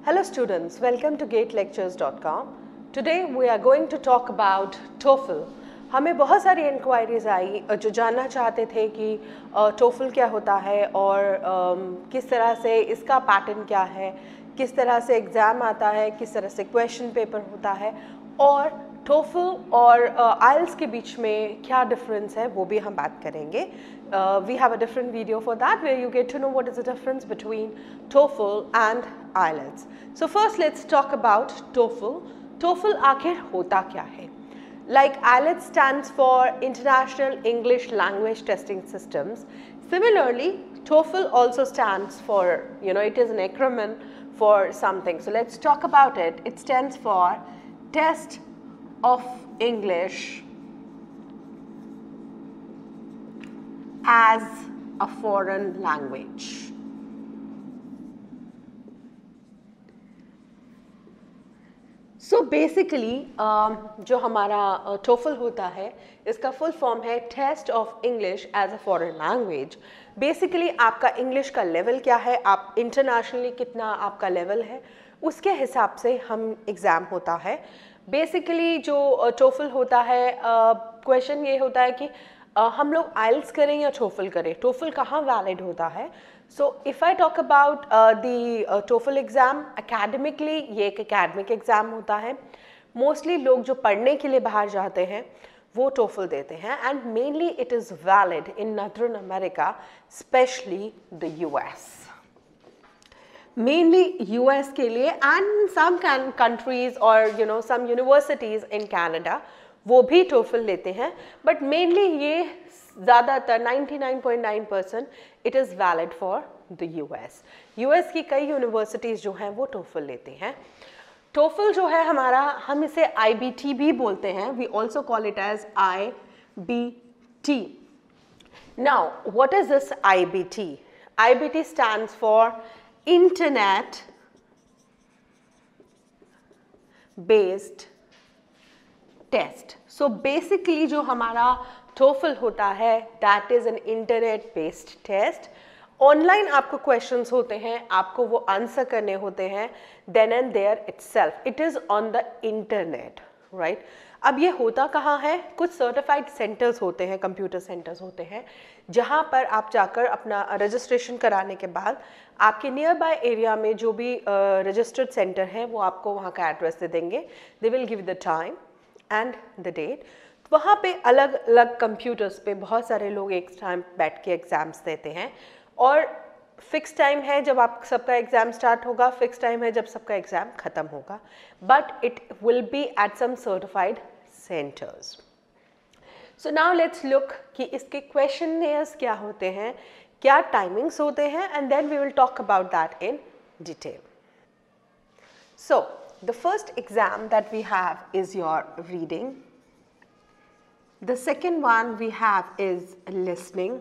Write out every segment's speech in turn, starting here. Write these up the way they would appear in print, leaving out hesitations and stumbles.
Hello students, welcome to gatelectures.com. Today we are going to talk about TOEFL. हमें बहुत सारी inquiries आई जो जानना चाहते थे कि TOEFL क्या होता है और किस तरह से इसका पैटर्न क्या है, किस तरह से एग्ज़ाम आता है, किस तरह से क्वेश्चन पेपर होता है और TOEFL और IELTS के बीच में क्या डिफरेंस है वो भी हम बात करेंगे. We have a different video for that where you get to know what is the difference between TOEFL and IELTS. So first let's talk about TOEFL. TOEFL आखिर होता क्या है? Like IELTS stands for International English Language Testing Systems. Similarly, TOEFL also stands for, it is an acronym for something. So let's talk about it. It stands for Test of English as a foreign language. So basically जो हमारा TOEFL होता है इसका full form है test of English as a foreign language. Basically आपका English का level क्या है, आप इंटरनेशनली कितना आपका लेवल है, उसके हिसाब से हम एग्ज़ाम होता है. बेसिकली जो TOEFL होता है, क्वेश्चन ये होता है कि हम लोग IELTS करें या TOEFL करें, TOEFL कहाँ वैलिड होता है. So if I talk about the TOEFL exam academically, ये एक एकेडमिक एग्ज़ाम होता है. मोस्टली लोग जो पढ़ने के लिए बाहर जाते हैं वो TOEFL देते हैं and mainly it is valid in northern America, specially the US. Mainly US के लिए and some countries or some universities in Canada वो भी TOEFL लेते हैं, but mainly ये ज़्यादातर 99.9% it is valid for the US. US की कई universities जो हैं वो TOEFL लेते हैं. TOEFL जो है हमारा, हम इसे IBT भी बोलते हैं. We also call it as IBT. Now what is this IBT? IBT stands for Internet Based Test. So basically जो हमारा TOEFL होता है that is an internet based test. Online आपको क्वेश्चंस होते हैं, आपको वो आंसर करने होते हैं then and there itself. It is on the internet, right? अब ये होता कहाँ है? कुछ सर्टिफाइड सेंटर्स होते हैं, कंप्यूटर सेंटर्स होते हैं, जहाँ पर आप जाकर अपना रजिस्ट्रेशन कराने के बाद आपके नियर बाय एरिया में जो भी रजिस्टर्ड सेंटर है वो आपको वहाँ का एड्रेस दे देंगे. They will give the time and the date. वहाँ पे अलग अलग कंप्यूटर्स पे बहुत सारे लोग एक टाइम बैठ के एग्ज़ाम्स देते हैं और फिक्स टाइम है जब आप सबका एग्ज़ाम स्टार्ट होगा, फिक्स टाइम है जब सबका एग्ज़ाम ख़त्म होगा, but it will be at some certified centres. So now let's look कि इसके क्वेश्चनर्स क्या होते हैं, क्या टाइमिंग्स होते हैं, and then we will talk about that in detail. So the first exam that we have is your reading. The second one we have is listening.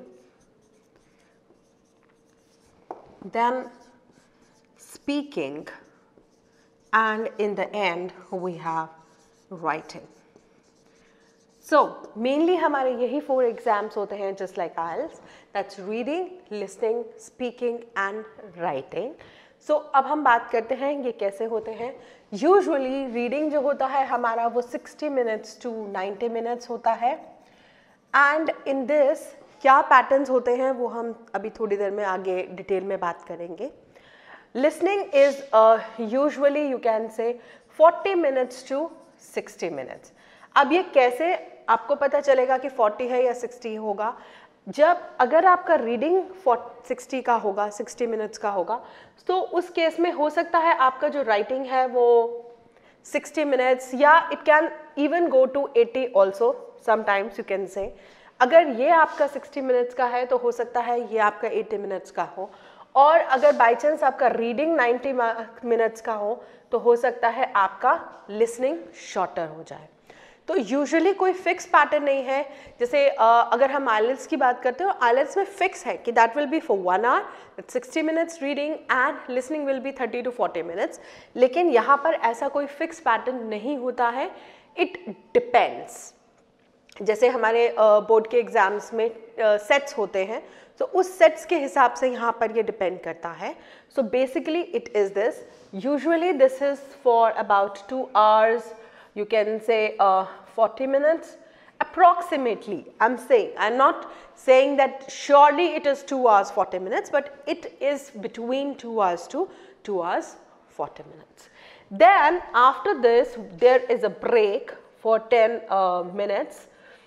Then speaking, and in the end we have writing. So mainly हमारे यही 4 exams होते हैं just like IELTS. That's reading, listening, speaking and writing. So अब हम बात करते हैं ये कैसे होते हैं. Usually reading जो होता है हमारा वो 60 minutes to 90 minutes होता है and in this क्या पैटर्न्स होते हैं वो हम अभी थोड़ी देर में आगे डिटेल में बात करेंगे. Listening is usually you can say 40 minutes to 60 minutes. अब ये कैसे आपको पता चलेगा कि 40 है या 60 होगा? जब अगर आपका रीडिंग 60 का होगा, 60 मिनट्स का होगा, तो उस केस में हो सकता है आपका जो राइटिंग है वो 60 मिनट्स या it can even go to 80 also. Sometimes you can say अगर ये आपका 60 मिनट्स का है तो हो सकता है ये आपका 80 मिनट्स का हो, और अगर बाई चांस आपका रीडिंग 90 मिनट्स का हो तो हो सकता है आपका लिसनिंग शॉर्टर हो जाए. तो यूजुअली कोई फिक्स पैटर्न नहीं है. जैसे अगर हम IELTS की बात करते हो, IELTS में फिक्स है कि that will be for 1 hour, 60 minutes reading and listening will be 30 to 40 minutes. लेकिन यहाँ पर ऐसा कोई फिक्स पैटर्न नहीं होता है. It depends. जैसे हमारे बोर्ड के एग्ज़ाम्स में सेट्स होते हैं, तो उस सेट्स के हिसाब से यहाँ पर ये डिपेंड करता है. So basically it is this Usually this is for about 2 hours, you can say 40 minutes approximately. I'm saying, I'm not saying that surely it is 2 hours 40 minutes, but it is between 2 hours to 2 hours 40 minutes. Then after this there is a break for 10 minutes.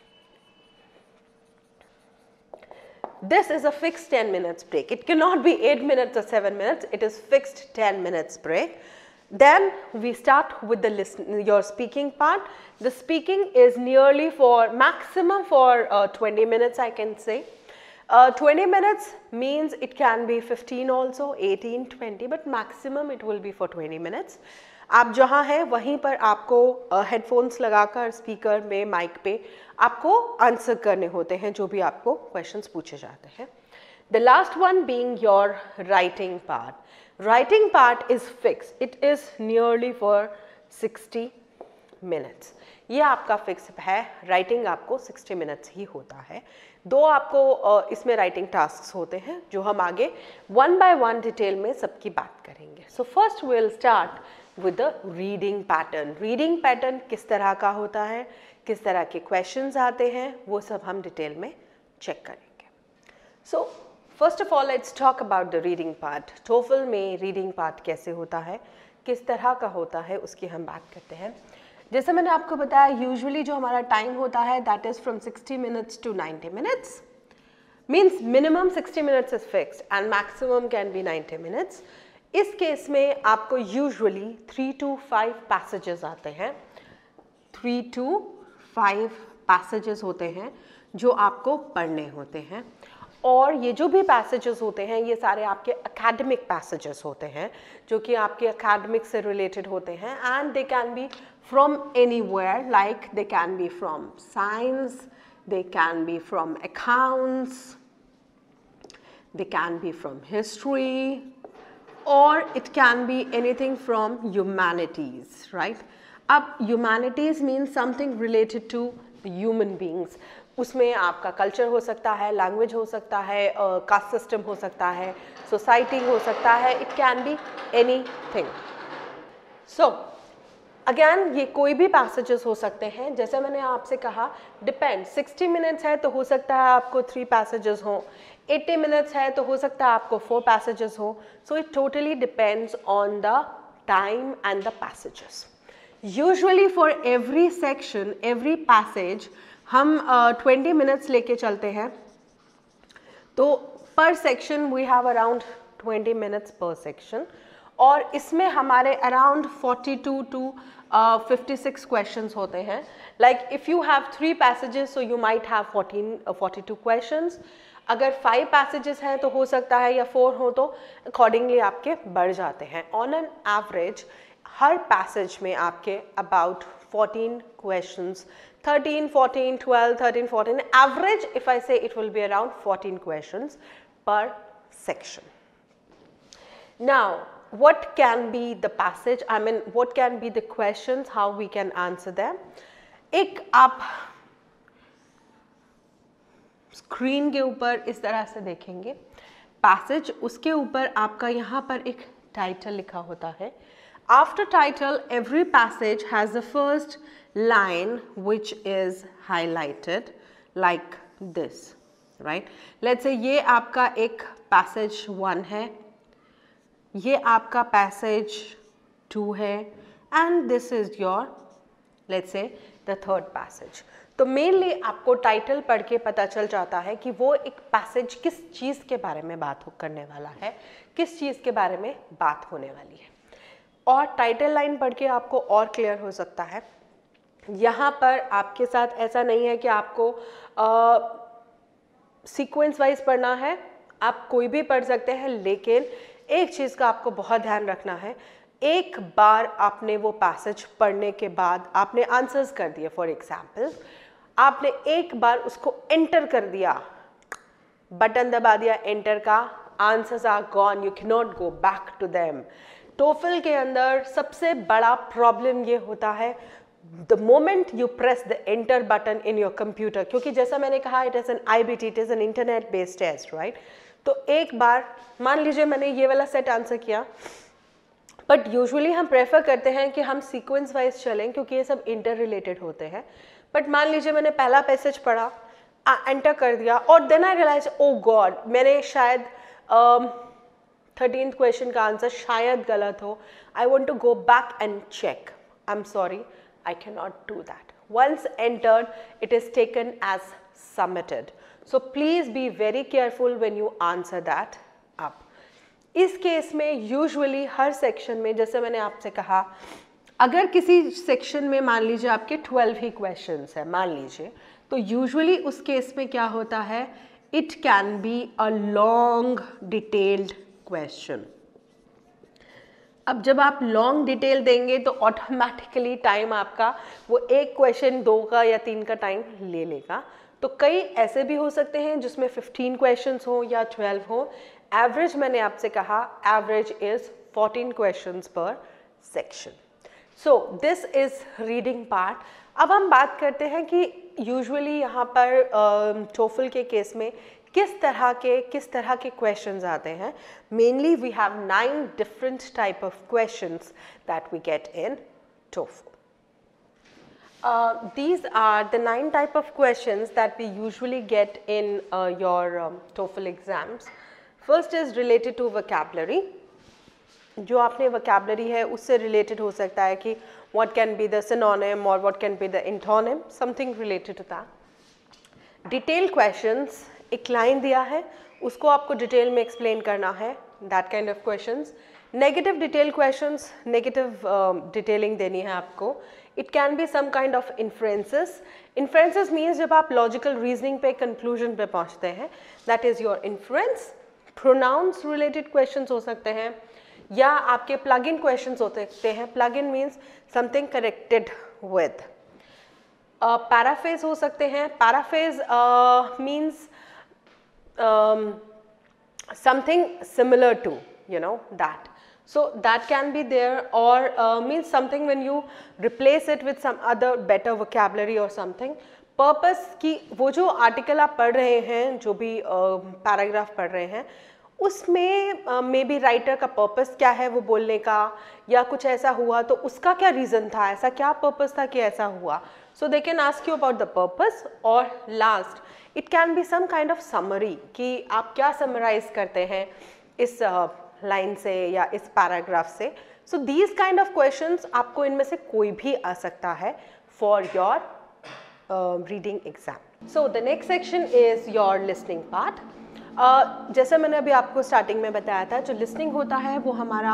This is a fixed 10 minutes break. It cannot be 8 minutes or 7 minutes. It is fixed 10 minutes break. Then we start with the your speaking part. The speaking is nearly for maximum for 20 minutes, I can say. 20 minutes means it can be 15 also, 18, 20, but maximum it will be for 20 minutes. आप जहाँ हैं वहीं पर आपको headphones लगाकर speaker में mic पे आपको आंसर करने होते हैं जो भी आपको क्वेश्चंस पूछे जाते हैं. The last one being your writing part. Writing part is fixed. It is nearly for 60 minutes. ये आपका फिक्स है. राइटिंग आपको 60 मिनट्स ही होता है. दो आपको इसमें राइटिंग टास्क्स होते हैं जो हम आगे वन बाय वन डिटेल में सबकी बात करेंगे. So first we will start with the reading pattern. Reading pattern किस तरह का होता है, किस तरह के क्वेश्चंस आते हैं, वो सब हम डिटेल में चेक करेंगे. So first of all let's talk about the reading part. TOEFL में रीडिंग पार्ट कैसे होता है, किस तरह का होता है, उसकी हम बात करते हैं. जैसे मैंने आपको बताया यूजुअली जो हमारा टाइम होता है that is from 60 minutes to 90 minutes. Means minimum 60 minutes is fixed and maximum can be 90 minutes. इस केस में आपको यूजुअली 3 to 5 पैसेजेस आते हैं. 3 to 5 पैसेजेस होते हैं जो आपको पढ़ने होते हैं. और ये जो भी पैसेजेस होते हैं ये सारे आपके एकेडमिक पैसेजेस होते हैं जो कि आपके एकेडमिक से रिलेटेड होते हैं. And they can be from anywhere, like they can be from science, they can be from accounts, they can be from history, or it can be anything from humanities, right? अब humanities means something related to the human beings. उसमें आपका culture हो सकता है, language हो सकता है, caste system हो सकता है, सोसाइटी हो सकता है. It can be anything. So again ये कोई भी पैसेजेस हो सकते हैं. जैसे मैंने आपसे कहा डिपेंड. 60 मिनट्स है तो हो सकता है आपको 3 पैसेजेस हों. 80 मिनट्स है तो हो सकता है आपको 4 पैसेजेस हो. So it totally depends on the time and the passages. Usually for every section, every passage हम 20 मिनट्स लेके चलते हैं. तो per section we have around 20 minutes per section. और इसमें हमारे अराउंड 42 to 56 क्वेश्चंस होते हैं. Like if you have 3 passages so you might have 42 questions. अगर 5 पैसेजेस हैं तो हो सकता है या 4 हो तो अकॉर्डिंगली आपके बढ़ जाते हैं. ऑन एन एवरेज हर पैसेज में आपके about 14 questions, 13, 14, 12, 13, 14. Average if I say it will be around 14 questions per section. Now what can be the passage, I mean what can be the questions, how we can answer them. एक आप screen के ऊपर इस तरह से देखेंगे passage, उसके ऊपर आपका यहाँ पर एक टाइटल लिखा होता है. After title every passage has the first line which is highlighted like this, right? Let's say ये आपका एक पैसेज 1 है, ये आपका पैसेज 2 है and this is your let's say the third passage. तो मेनली आपको टाइटल पढ़ के पता चल जाता है कि वो एक पैसेज किस चीज़ के बारे में बात करने वाला है, किस चीज़ के बारे में बात होने वाली है. और टाइटल लाइन पढ़ के आपको और क्लियर हो सकता है. यहाँ पर आपके साथ ऐसा नहीं है कि आपको सीक्वेंस वाइज पढ़ना है, आप कोई भी पढ़ सकते हैं. लेकिन एक चीज़ का आपको बहुत ध्यान रखना है, एक बार आपने वो पैसेज पढ़ने के बाद आपने आंसर्स कर दिए, फॉर एग्जाम्पल आपने एक बार उसको एंटर कर दिया, बटन दबा दिया एंटर का, answers are gone, you can not go back to them. TOEFL के अंदर सबसे बड़ा प्रॉब्लम ये होता है the moment you press the enter button in your computer, क्योंकि जैसा मैंने कहा it is an IBT, it is an internet based test, right? तो एक बार मान लीजिए मैंने ये वाला सेट आंसर किया, बट यूजुअली हम प्रेफर करते हैं कि हम सीक्वेंस वाइज चलें क्योंकि ये सब इंटर रिलेटेड होते हैं. बट मान लीजिए मैंने पहला पैसेज पढ़ा, एंटर कर दिया और then I realize oh god मैंने शायद 13th क्वेश्चन का आंसर शायद गलत हो. I want to go back and check. I am sorry, I can not do that. Once entered, it is taken as submitted. So please be very careful when you answer that up. इस case में usually हर section में, जैसे मैंने आपसे कहा, अगर किसी सेक्शन में मान लीजिए आपके 12 ही क्वेश्चंस है मान लीजिए, तो यूजुअली उस केस में क्या होता है, it can be a long detailed question. अब जब आप लॉन्ग डिटेल देंगे तो ऑटोमेटिकली टाइम आपका वो एक क्वेश्चन 2 का या 3 का टाइम ले लेगा. तो कई ऐसे भी हो सकते हैं जिसमें 15 क्वेश्चंस हो या 12 हो. एवरेज मैंने आपसे कहा average is 14 questions per section. So this is reading part. अब हम बात करते हैं कि यूजुअली यहाँ पर टोफल के केस में किस तरह के क्वेश्चंस आते हैं. Mainly we have 9 different type of questions that we get in TOEFL. These are the 9 type of questions that we usually get in your TOEFL exams. First is related to vocabulary. जो आपने vocabulary है उससे related हो सकता है कि what can be the synonym or what can be the antonym, something related to that. Detailed questions, एक line दिया है उसको आपको डिटेल में एक्सप्लेन करना है, that kind of questions. Negative detail questions, negative detailing देनी है आपको. It can be some kind of inferences. Inferences means जब आप लॉजिकल रीजनिंग पे कंक्लूजन पे पहुंचते हैं, that is your inference. Pronounce related questions हो सकते हैं या आपके प्लग इन क्वेश्चंस हो सकते हैं. Plug in means something connected with. Paraphrase हो सकते हैं. Paraphrase means something similar to, you know, that. So that can be there, or means something when you replace it with some other better vocabulary or something. Purpose की वो जो article आप पढ़ रहे हैं, जो भी पैराग्राफ पढ़ रहे हैं, उसमें मे बी राइटर का पर्पस क्या है वो बोलने का, या कुछ ऐसा हुआ तो उसका क्या रीज़न था, ऐसा क्या पर्पस था कि ऐसा हुआ. So they can ask you about the purpose. और last it can be some kind of summary कि आप क्या समराइज करते हैं इस लाइन से या इस पैराग्राफ से. So these kind of questions आपको इनमें से कोई भी आ सकता है for your reading exam. So the next section is your listening part. जैसे मैंने अभी आपको स्टार्टिंग में बताया था, जो लिसनिंग होता है वो हमारा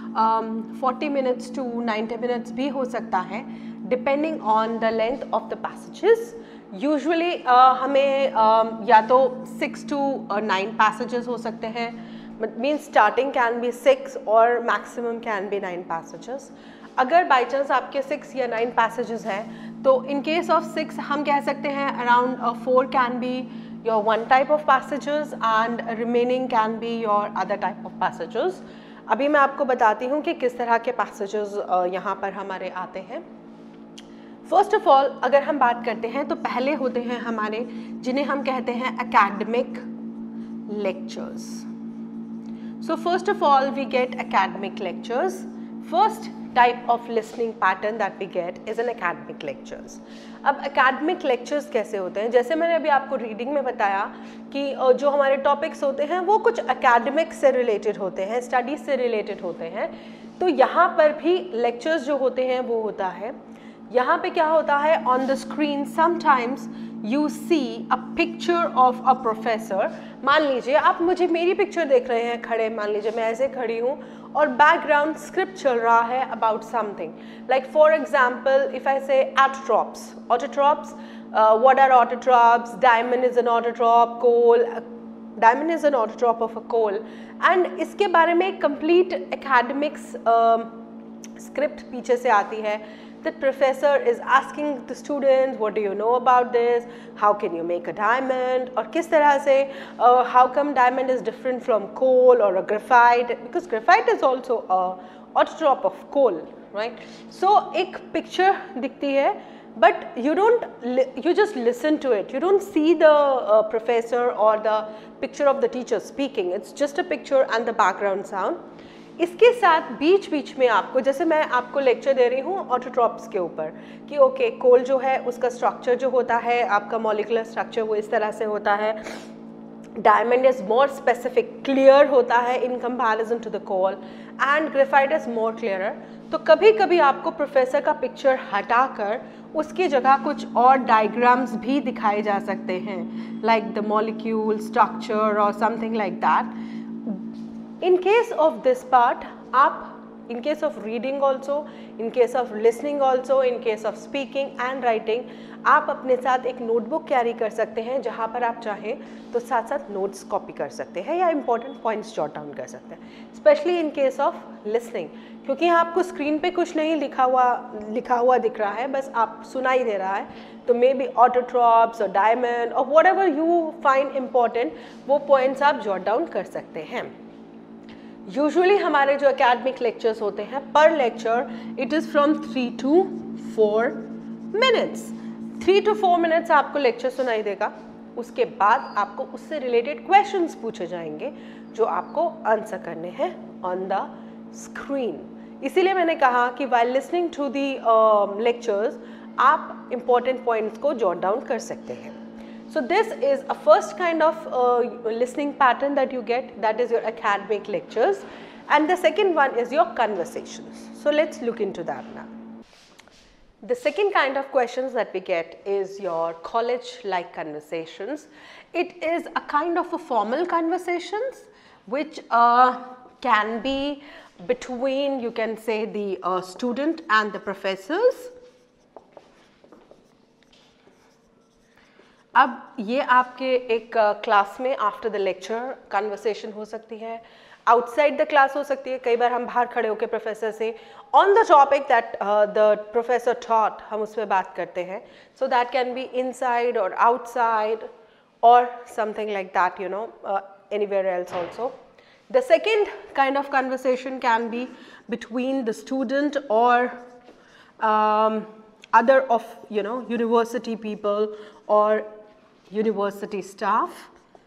40 मिनट्स टू 90 मिनट्स भी हो सकता है, depending on the length of the passages. Usually हमें या तो 6 to 9 पैसेजेस हो सकते हैं. मीन्स स्टार्टिंग कैन बी 6 और मैक्सिमम कैन बी 9 पैसेजेस. अगर बाई चांस आपके 6 या 9 पैसेजेस हैं तो इन केस ऑफ 6 हम कह सकते हैं around 4 can be your one type of passages and remaining can be your other type of passages. अभी मैं आपको बताती हूँ कि किस तरह के passages यहाँ पर हमारे आते हैं. फर्स्ट ऑफ ऑल अगर हम बात करते हैं तो पहले होते हैं हमारे जिन्हें हम कहते हैं academic lectures. So first of all we get academic lectures. First type of listening pattern that we get is an academic lectures. अब academic lectures कैसे होते हैं, जैसे मैंने अभी आपको रीडिंग में बताया कि जो हमारे टॉपिक्स होते हैं वो कुछ academic से रिलेटेड होते हैं, स्टडीज से रिलेटेड होते हैं. तो यहाँ पर भी लेक्चर्स जो होते हैं वो होता है, यहाँ पे क्या होता है, on the screen sometimes you see a picture of a professor. मान लीजिए आप मुझे मेरी पिक्चर देख रहे हैं खड़े, मान लीजिए मैं ऐसे खड़ी हूँ और बैकग्राउंड स्क्रिप्ट चल रहा है about something. Like for example if I say autotrophs. Autotrophs, what are autotrophs? Diamond is an autotroph, coal, diamond is an autotroph of a coal. And इसके बारे में कंप्लीट एकेडमिक्स स्क्रिप्ट पीछे से आती है. The professor is asking the students, what do you know about this? How can you make a diamond? और किस तरह से how come diamond is different from coal or a graphite? Because graphite is also a autotrop of coal, right? So एक picture दिखती है, but you just listen to it. You don't see the professor or the picture of the teacher speaking. It's just a picture and the background sound. इसके साथ बीच बीच में आपको, जैसे मैं आपको लेक्चर दे रही हूँ ऑटोट्रॉप्स के ऊपर कि ओके कोल जो है उसका स्ट्रक्चर जो होता है, आपका मॉलिकुलर स्ट्रक्चर वो इस तरह से होता है, diamond is more specific, clear होता है in comparison to the coal, and graphite is more clearer. तो कभी कभी आपको प्रोफेसर का पिक्चर हटाकर उसकी जगह कुछ और डायग्राम्स भी दिखाए जा सकते हैं, लाइक द मॉलिक्यूल स्ट्रक्चर और something like that. In case of this part, आप in case of reading also, in case of listening also, in case of speaking and writing, आप अपने साथ एक नोटबुक कैरी कर सकते हैं जहाँ पर आप चाहें तो साथ साथ नोट्स कॉपी कर सकते हैं या इंपॉर्टेंट पॉइंट्स जॉट डाउन कर सकते हैं, specially in case of listening, क्योंकि आपको स्क्रीन पे कुछ नहीं लिखा हुआ दिख रहा है, बस आप सुनाई दे रहा है, तो मे बी ऑटोट्रॉप्स और डायमंड और whatever you find important वो पॉइंट्स आप जॉट डाउन कर सकते हैं। यूजुअली हमारे जो एकेडमिक लेक्चर्स होते हैं पर lecture it is from 3 to 4 minutes। 3 to 4 minutes आपको लेक्चर सुनाई देगा, उसके बाद आपको उससे रिलेटेड क्वेश्चंस पूछे जाएंगे जो आपको आंसर करने हैं ऑन द स्क्रीन। इसीलिए मैंने कहा कि while listening to the lectures आप इम्पॉर्टेंट पॉइंट्स को जॉट डाउन कर सकते हैं। So this is a first kind of listening pattern that you get, that is your academic lectures, and the second one is your conversations. So let's look into that now. The second kind of questions that we get is your college-like conversations. It is a kind of a formal conversations which can be between, you can say, the student and the professors. अब ये आपके एक class में after the lecture conversation हो सकती है, outside the class हो सकती है, कई बार हम बाहर खड़े होकर प्रोफेसर से on the topic that the professor taught हम उस पर बात करते हैं, so that can be inside और आउटसाइड और something like that, you know, anywhere else also. The second kind of conversation can be between the student और other of, you know, university people or university staff,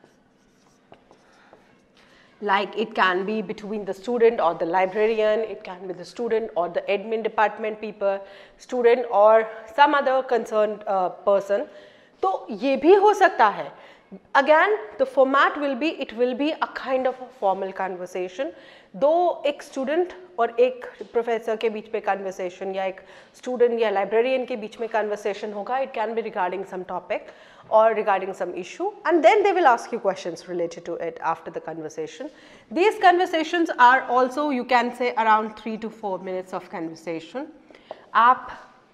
like it can be between the student or the librarian, it can be the student or the admin department people, student or some other concerned person, तो ये भी हो सकता है। Again, the format will be, it will be a kind of a formal conversation, दो एक student और एक प्रोफेसर के बीच में कन्वर्सेशन या एक स्टूडेंट या लाइब्रेरियन के बीच में कन्वर्सेशन होगा, it can be regarding some topic or regarding some issue, and then they will ask you questions related to it after the conversation. These conversations are also, you can say, around 3 to 4 minutes of conversation. आप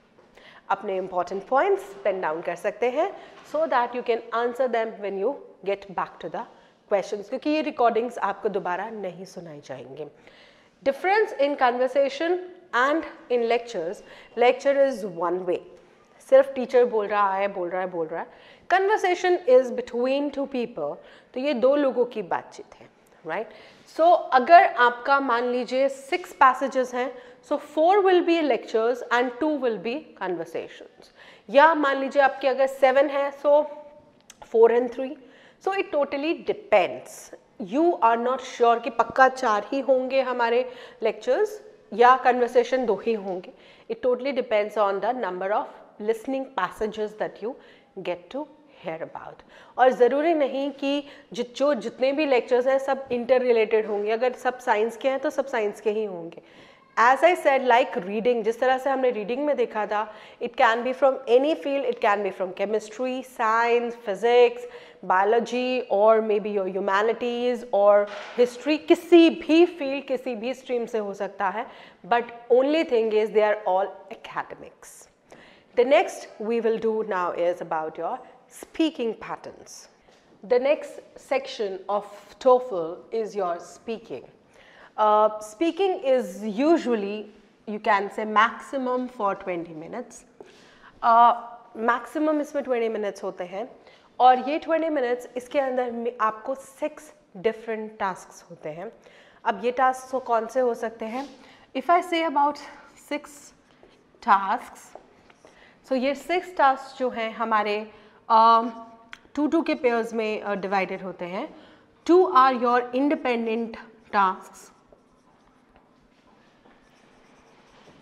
अपने important points pen down कर सकते हैं so that you can answer them when you get back to the questions, क्योंकि ये recordings आपको दोबारा नहीं सुनाई जाएंगे। Difference in conversation and in lectures, lecture is one way, सिर्फ टीचर बोल रहा है। Conversation is between two people, तो ये दो लोगों की बातचीत है, राइट। सो अगर आपका मान लीजिए 6 पैसेजेस हैं, so 4 will be lectures and 2 will be conversations, या मान लीजिए आपके अगर 7 है, so 4 and 3, so it totally depends. You are not sure कि पक्का 4 ही होंगे हमारे लेक्चर्स या कन्वर्सेशन 2 ही होंगे। It totally depends on the number of listening passages that you get to hear about। और ज़रूरी नहीं कि जितने भी lectures हैं सब इंटर रिलेटेड होंगे, अगर सब साइंस के हैं तो सब साइंस के ही होंगे। As I said, like reading, जिस तरह से हमने रीडिंग में देखा था, it can be from any field, it can be from chemistry, science, physics, biology, or maybe your humanities or history, किसी भी field, किसी भी stream से हो सकता है, but only thing is they are all academics। The next we will do now is about your speaking patterns. The next section of TOEFL is your speaking. Speaking is usually, you can say, maximum for 20 minutes. Maximum इसमें 20 minutes होते हैं, और ये 20 minutes इसके अंदर आपको 6 different tasks होते हैं। अब ये tasks तो कौन से हो सकते हैं? If I say about 6 tasks, so ये 6 टास्क जो हैं हमारे 2 के पेयर्स में डिवाइडेड होते हैं। 2 are your independent task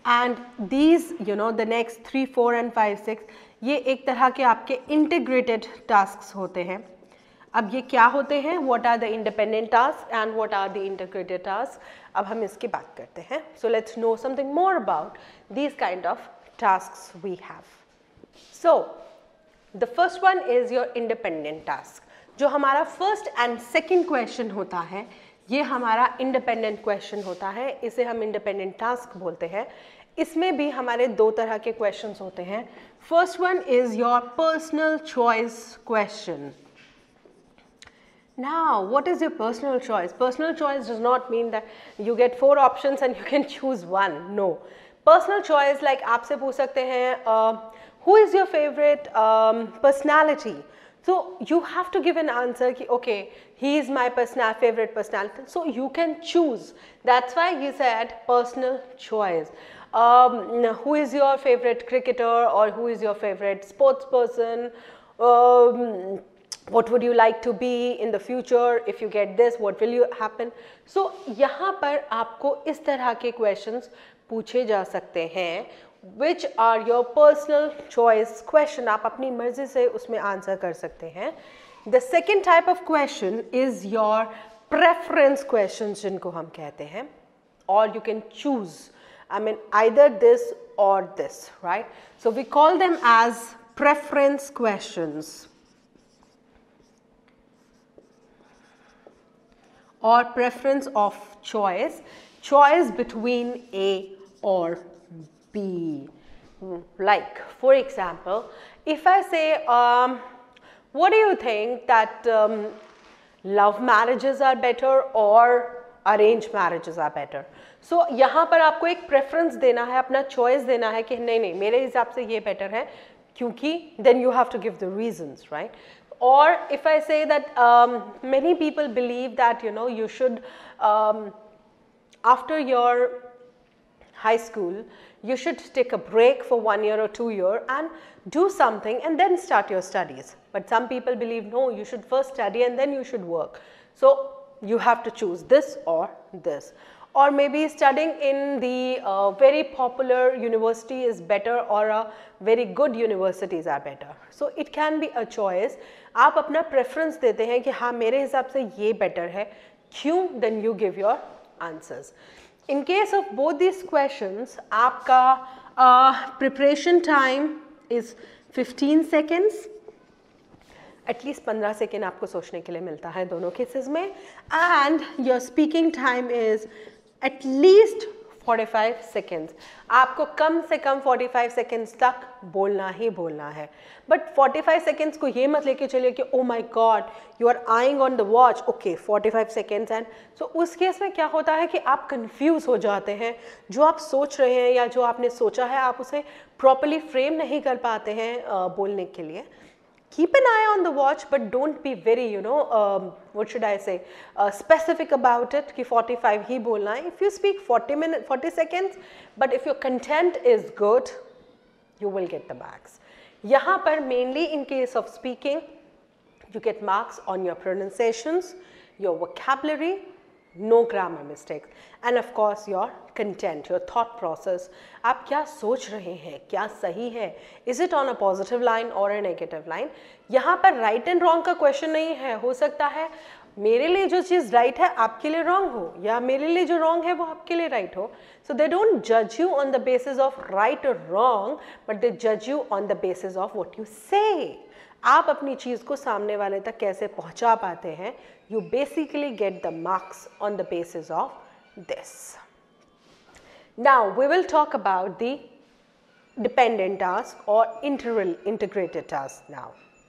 and these the next 3, 4 and 5, 6 ये एक तरह के आपके इंटीग्रेटेड टास्क होते हैं. अब ये क्या होते हैं? What are the independent task and what are the integrated task? अब हम इसकी बात करते हैं. So let's know something more about these kind of tasks we have. So the first one is your independent task. जो हमारा first and second question होता है ये हमारा इंडिपेंडेंट क्वेश्चन होता है. इसे हम इंडिपेंडेंट टास्क बोलते हैं. इसमें भी हमारे दो तरह के क्वेश्चंस होते हैं. First one is your personal choice question. Now, what is your personal choice? Personal choice does not mean that you get 4 options and you can choose one. No. Personal choice like आपसे पूछ सकते हैं who is your favorite personality? So you have to give an answer कि okay, he is my favorite personality. So you can choose. That's why he said personal choice. Who is your favorite cricketer or who is your favorite sports person? What would you like to be in the future? If you get this, what will you happen? So यहाँ पर आपको इस तरह के questions पूछे जा सकते हैं which are your personal choice question. आप अपनी मर्जी से उसमें आंसर कर सकते हैं. The second type of question is your preference questions जिनको हम कहते हैं. Or you can choose. I mean either this or this, right? So we call them as preference questions. Or preference of choice between A or B. Like for example, if I say what do you think that love marriages are better or arranged marriages are better? So यहाँ पर आपको एक preference देना है, अपना choice देना है कि नहीं मेरे हिसाब से ये better है क्योंकि then you have to give the reasons, right? Or if I say that many people believe that you should after your high school you should take a break for 1 year or 2 years and do something and then start your studies. But some people believe no, you should first study and then you should work. So you have to choose this or this. Or maybe studying in the very popular university is better or a very good universities are better. So it can be a choice. आप अपना preference देते हैं कि हाँ मेरे हिसाब से ये better है क्यों, then you give your answers. In case of both these questions आपका preparation time is 15 seconds. At least 15 second आपको सोचने के लिए मिलता है दोनों केसेस में. And your speaking time is at least 45 seconds. आपको कम से कम 45 सेकेंड्स तक बोलना ही बोलना है. बट 45 सेकेंड्स को ये मत लेके चलिए कि oh my god you are eyeing on the watch. Okay 45 seconds and so उस केस में क्या होता है कि आप कंफ्यूज हो जाते हैं. जो आप सोच रहे हैं या जो आपने सोचा है आप उसे प्रॉपरली फ्रेम नहीं कर पाते हैं बोलने के लिए. Keep an eye on the watch, but don't be very, what should I say, specific about it कि 45 ही बोलना है. If you speak 40 seconds, but if your content is good, you will get the marks. यहाँ पर mainly in case of speaking, you get marks on your pronunciations, your vocabulary, no grammar mistakes, and of course your content, your thought process. आप क्या सोच रहे हैं, क्या सही है, is it on a positive line or a negative line. यहाँ पर right and wrong का question नहीं है. हो सकता है मेरे लिए जो चीज़ right है आपके लिए wrong हो, या मेरे लिए जो wrong है वो आपके लिए right हो. So they don't judge you on the basis of right or wrong, but they judge you on the basis of what you say. आप अपनी चीज़ को सामने वाले तक कैसे पहुंचा पाते हैं. You basically get the marks on the basis of this. Now we will talk about the dependent task or integrated task now.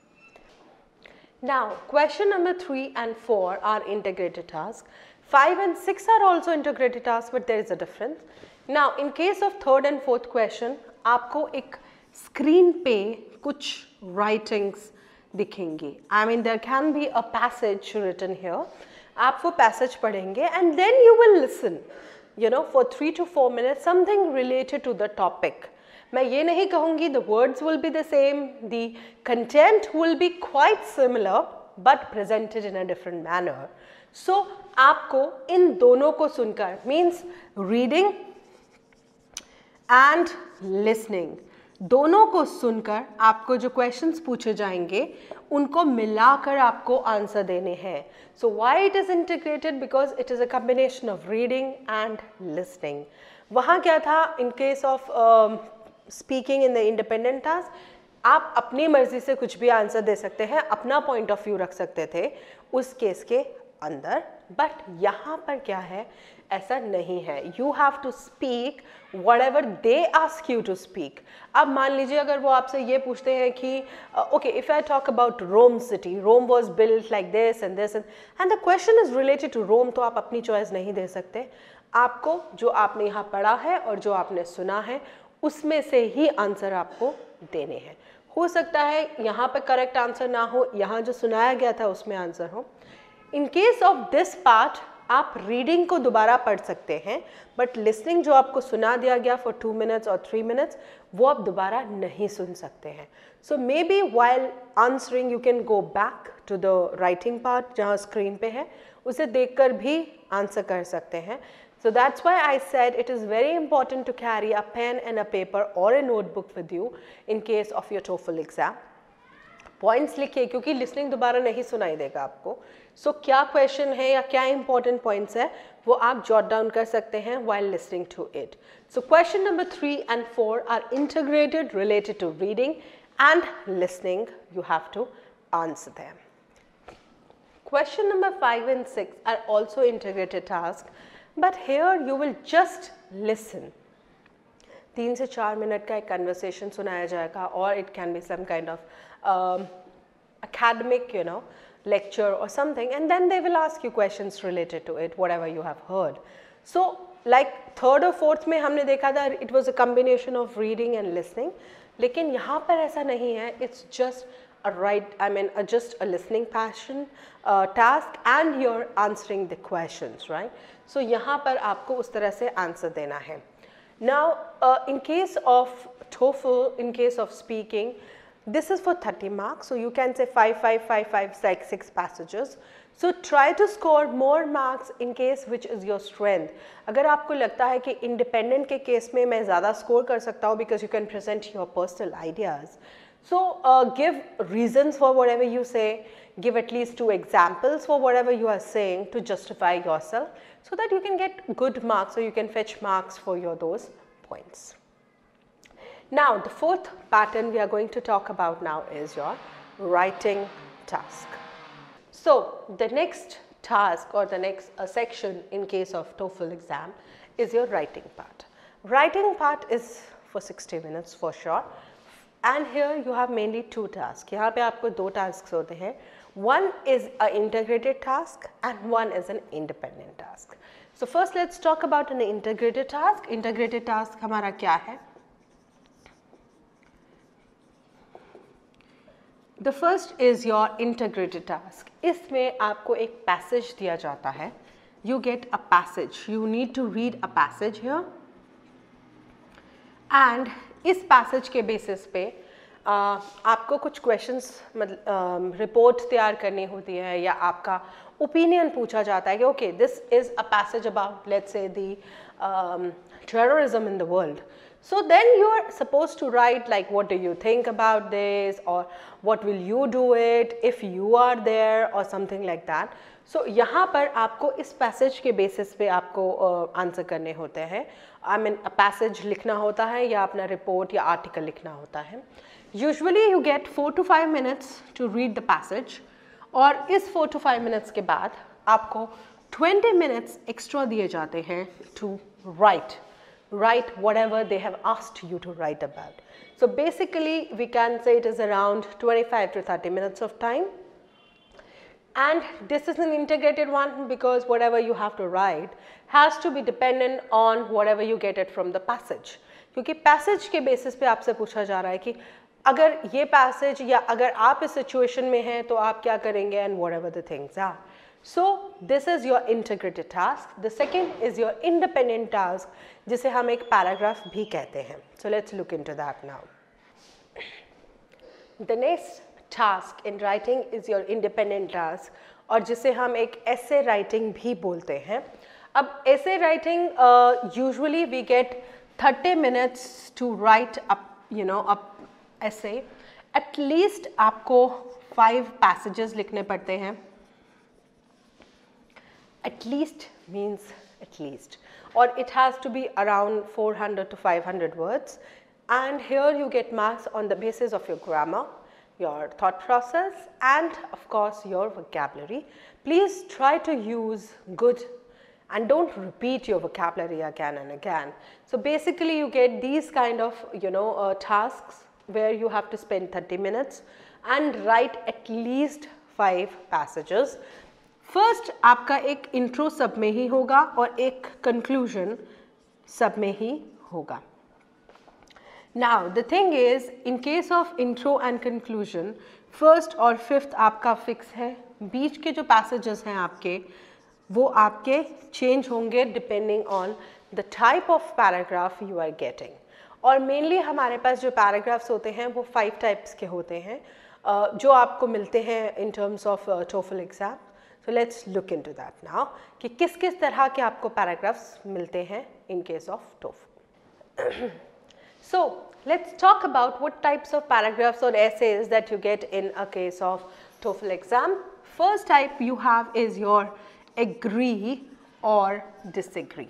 Now question number 3 and 4 are integrated tasks. 5 and 6 are also integrated tasks, but there is a difference. Now in case of third and fourth question आपको एक screen पे कुछ writings दिखेंगी. I mean there can be a passage written here. आप वो passage पढ़ेंगे and then you will listen, for 3 to 4 minutes something related to the topic. मैं ये नहीं कहूँगी the words will be the same, the content will be quite similar but presented in a different manner. So आपको इन दोनों को सुनकर means reading and listening, दोनों को सुनकर आपको जो क्वेश्चंस पूछे जाएंगे उनको मिलाकर आपको आंसर देने हैं. So why it is integrated? Because it is a combination of reading and listening. वहाँ क्या था, in case of speaking in the independent task, आप अपनी मर्जी से कुछ भी आंसर दे सकते हैं, अपना पॉइंट ऑफ व्यू रख सकते थे उस केस के अंदर. बट यहाँ पर क्या है, ऐसा नहीं है. You have to speak whatever they ask you to speak. अब मान लीजिए अगर वो आपसे ये पूछते हैं कि okay, if I talk about Rome city, Rome was built like this and this and the question is related to Rome, तो आप अपनी चॉइस नहीं दे सकते. आपको जो आपने यहाँ पढ़ा है और जो आपने सुना है उसमें से ही आंसर आपको देने हैं. हो सकता है यहाँ पे करेक्ट आंसर ना हो, यहाँ जो सुनाया गया था उसमें आंसर हो. In case of this part आप रीडिंग को दोबारा पढ़ सकते हैं, बट लिसनिंग जो आपको सुना दिया गया फॉर 2 minutes और 3 minutes वो आप दोबारा नहीं सुन सकते हैं. So maybe while answering you can go back to the writing part जहाँ स्क्रीन पे है, उसे देखकर भी आंसर कर सकते हैं. So that's why I said it is very important to carry a pen and a paper or a notebook with you in case of your TOEFL exam. Points लिखिए क्योंकि लिसनिंग दोबारा नहीं सुनाई देगा आपको. सो क्या क्वेश्चन है या क्या इंपॉर्टेंट पॉइंट्स है वो आप जॉट डाउन कर सकते हैं while listening to it. So question number 3 and 4 are integrated related to reading and listening. You have to answer them. Question number 5 and 6 are also integrated tasks, but here you will just listen. 3 से 4 minute का एक conversation सुनाया जाएगा और it can be some kind of academic, lecture or something, and then they will ask you questions related to it, whatever you have heard. So like 3rd और 4th में हमने देखा था it was a combination of reading and listening, लेकिन यहाँ पर ऐसा नहीं है. It's just just a listening task and you're answering the questions, right? So यहाँ पर आपको उस तरह से आंसर देना है. Now in case of TOEFL, in case of speaking, this is for 30 marks, so you can say 5, 5, 5, 5, 6, 6 passages. So try to score more marks in case which is your strength. अगर आपको लगता है कि independent के case में मैं ज़्यादा score कर सकता हूँ because you can present your personal ideas. So give reasons for whatever you say, give at least 2 examples for whatever you are saying to justify yourself so that you can get good marks, so you can fetch marks for those points. Now the 4th pattern we are going to talk about now is your writing task. So the next task or the next section in case of TOEFL exam is your writing part. Writing part is for 60 minutes for sure. And here you have mainly 2 tasks. यहाँ पे आपको 2 tasks होते हैं. One is an integrated task and one is an independent task. So first let's talk about an integrated task. Integrated task हमारा क्या है? The first is your integrated task. इसमें आपको एक passage दिया जाता है. You get a passage. You need to read a passage here. And इस पैसेज के बेसिस पे आपको कुछ क्वेश्चंस रिपोर्ट तैयार करनी होती है या आपका ओपिनियन पूछा जाता है कि okay this is a passage about let's say the terrorism in the world. So then you are supposed to write like what do you think about this or what will you do it if you are there or something like that. So यहाँ पर आपको इस passage के basis पे आपको answer करने होते हैं. पैसेज लिखना होता है या अपना रिपोर्ट या आर्टिकल लिखना होता है. Usually you get 4 to 5 minutes to read the passage और इस 4 to 5 minutes के बाद आपको 20 minutes extra दिए जाते हैं to write whatever they have asked you to write about. So basically we can say it is around 25 to 30 minutes of time. And this is an integrated one because whatever you have to write has to be dependent on whatever you get it from the passage. क्योंकि passage के basis पे आपसे पूछा जा रहा है कि अगर ये पैसेज या अगर आप इस सिचुएशन में हैं तो आप क्या करेंगे and whatever the things are. So this is your integrated task. The second is your independent task जिसे हम एक पैराग्राफ भी कहते हैं. So let's look into that now. The next task in writing is your independent task और जिसे हम एक essay writing भी बोलते हैं. अब essay writing usually we get 30 minutes to write a essay. At least आपको 5 passages लिखने पड़ते हैं. At least means at least, or it has to be around 400 to 500 words, and here you get marks on the basis of your grammar, your thought process, and of course your vocabulary. Please try to use good and don't repeat your vocabulary again and again. So basically you get these kind of tasks where you have to spend 30 minutes and write at least 5 passages. First आपका एक intro सब में ही होगा और एक conclusion सब में ही होगा. Now the thing is, in case of intro and conclusion, first और fifth आपका fix है. बीच के जो passages हैं आपके वो आपके change होंगे depending on the type of paragraph you are getting. और mainly हमारे पास जो paragraphs होते हैं वो 5 types के होते हैं जो आपको मिलते हैं in terms of TOEFL exam. So let's look into that now कि किस किस तरह के आपको paragraphs मिलते हैं in case of TOEFL. So let's talk about what types of paragraphs or essays that you get in a case of TOEFL exam. First type you have is your agree or disagree.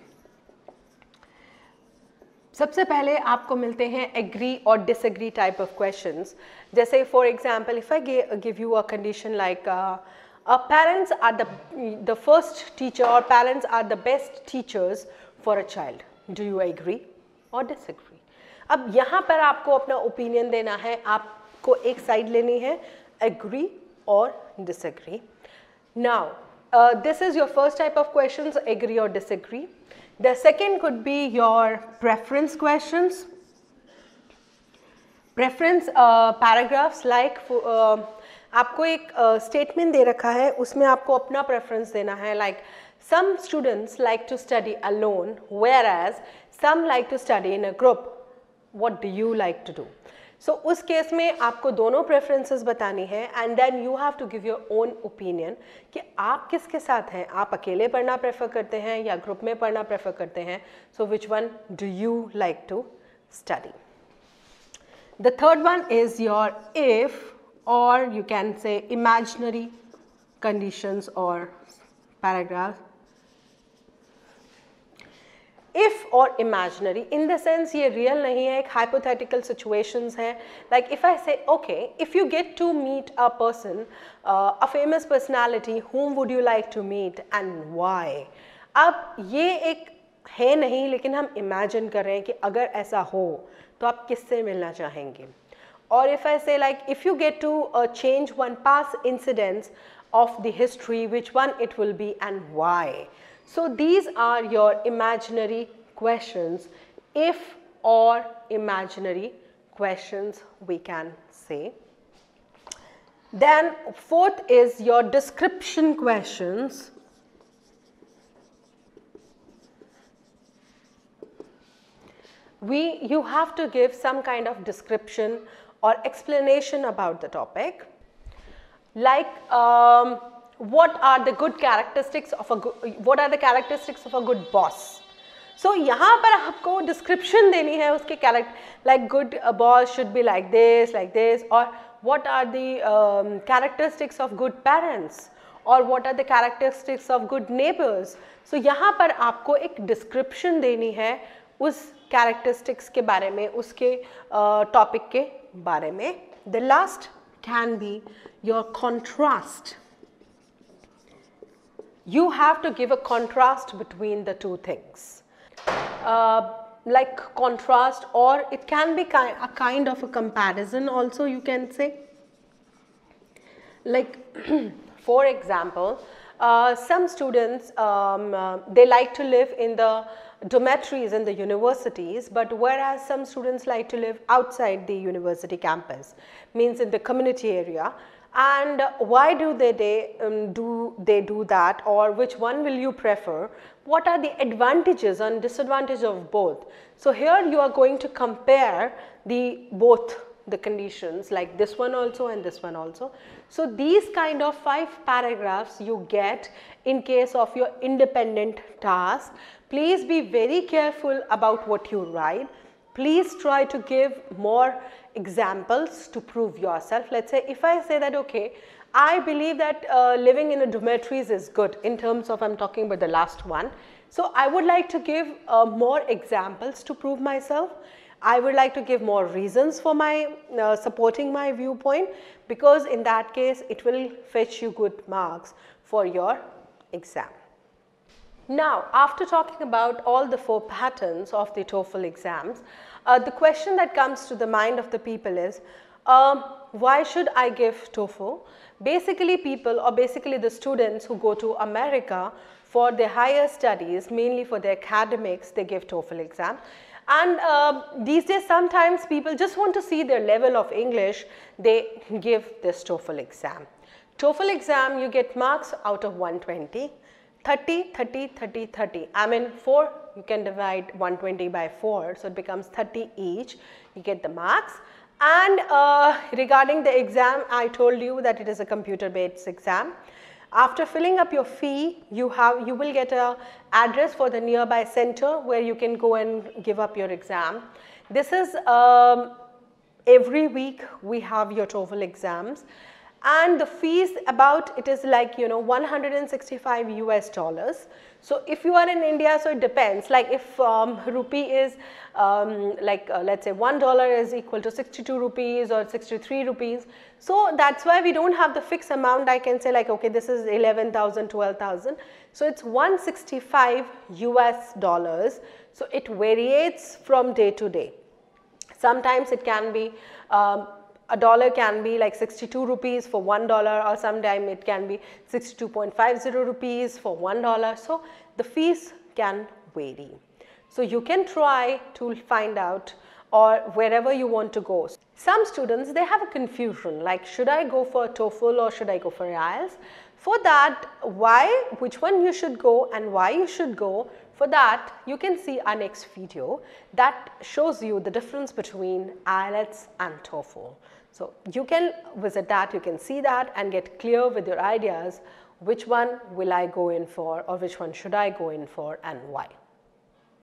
सबसे पहले आपको मिलते हैं agree or disagree type of questions. जैसे for example, if I give you a condition like parents are the first teacher or parents are the best teachers for a child. Do you agree or disagree? अब यहाँ पर आपको अपना opinion देना है, आपको एक side लेनी है, agree or disagree. Now, this is your first type of questions, agree or disagree. The second could be your preference questions. Preference paragraphs like आपको एक statement दे रखा है, उसमें आपको अपना preference देना है, like some students like to study alone whereas some like to study in a group. What do you like to do? So उस केस में आपको दोनों preferences बतानी है and then you have to give your own opinion कि आप किसके साथ हैं, आप अकेले पढ़ना prefer करते हैं या group में पढ़ना prefer करते हैं. So which one do you like to study? The third one is your if, or you can say imaginary conditions or paragraph. If or imaginary, in the sense ये real नहीं है, एक hypothetical situations है. Like if I say, okay, if you get to meet a person, a famous personality, whom would you like to meet and why? अब ये एक है नहीं, लेकिन हम imagine कर रहे हैं कि अगर ऐसा हो तो आप किससे मिलना चाहेंगे. Or if I say like, if you get to change one past incidents of the history, which one it will be and why? So these are your imaginary questions, if or imaginary questions we can say. Then fourth is your description questions. You have to give some kind of description or explanation about the topic, like what are the good characteristics of a good boss. So यहाँ पर आपको description देनी है उसके character, like good boss should be like this, or what are the characteristics of good parents, or what are the characteristics of good neighbors. So यहाँ पर आपको एक description देनी है उस characteristics के बारे में, उसके topic के बारे में. The last can be your contrast. You have to give a contrast between the two things. Like contrast, or it can be a kind of a comparison also, you can say. Like for example, some students they like to live in the dormitories in the universities, but whereas some students like to live outside the university campus, means in the community area. And why do they do that, or which one will you prefer? What are the advantages and disadvantages of both? So here you are going to compare both the conditions, like this one also and this one also. So these kind of 5 paragraphs you get in case of your independent task. Please be very careful about what you write. Please try to give more examples to prove yourself. Let's say if I say that, okay, I believe that living in a dormitories is good in terms of, I'm talking about the last one. So I would like to give more examples to prove myself. I would like to give more reasons for my supporting my viewpoint, because in that case it will fetch you good marks for your exam. Now, after talking about all the 4 patterns of the TOEFL exams, the question that comes to the mind of the people is, why should I give TOEFL? Basically people, or basically the students who go to America for their higher studies, mainly for their academics, they give TOEFL exam. And these days sometimes people just want to see their level of English, they give this TOEFL exam. TOEFL exam, you get marks out of 120. 30, 30, 30, 30. I mean 4, you can divide 120 by 4, so it becomes 30 each. You get the marks. And regarding the exam, I told you that it is a computer-based exam. After filling up your fee, you will get an address for the nearby center where you can go and give up your exam. This is every week we have your TOEFL exams. And the fees about it is like, you know, $165 US. So if you are in India, so it depends, like if rupee is let's say $1 is equal to 62 rupees or 63 rupees. So that's why we don't have the fixed amount. I can say like, okay, this is 11,000, 12,000. So it's $165 US. So it varies from day to day. Sometimes it can be a dollar can be like 62 rupees for $1, or sometime it can be 62.50 rupees for $1. So the fees can vary. So you can try to find out, or wherever you want to go. Some students, they have a confusion like, should I go for TOEFL or should I go for IELTS? For that, which one you should go and why you should go, for that you can see our next video that shows you the difference between IELTS and TOEFL. So you can visit that, you can see that and get clear with your ideas, which one will I go in for or which one should I go in for and why.